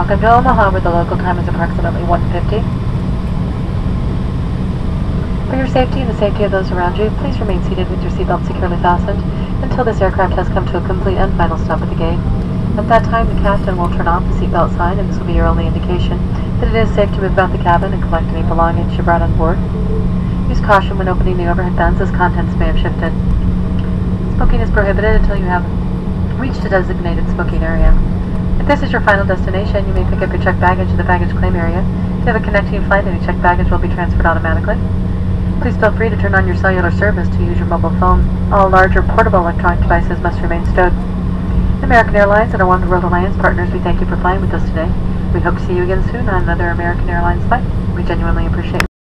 Welcome to Omaha, where the local time is approximately 1:50. For your safety and the safety of those around you, please remain seated with your seatbelt securely fastened until this aircraft has come to a complete and final stop at the gate. At that time, the captain will turn off the seatbelt sign, and this will be your only indication that it is safe to move about the cabin and collect any belongings you brought on board. Use caution when opening the overhead bins, as contents may have shifted. Smoking is prohibited until you have reached a designated smoking area. If this is your final destination, you may pick up your checked baggage at the baggage claim area. If you have a connecting flight, any checked baggage will be transferred automatically. Please feel free to turn on your cellular service to use your mobile phone. All large or portable electronic devices must remain stowed. American Airlines and our One World Alliance partners, we thank you for flying with us today. We hope to see you again soon on another American Airlines flight. We genuinely appreciate it.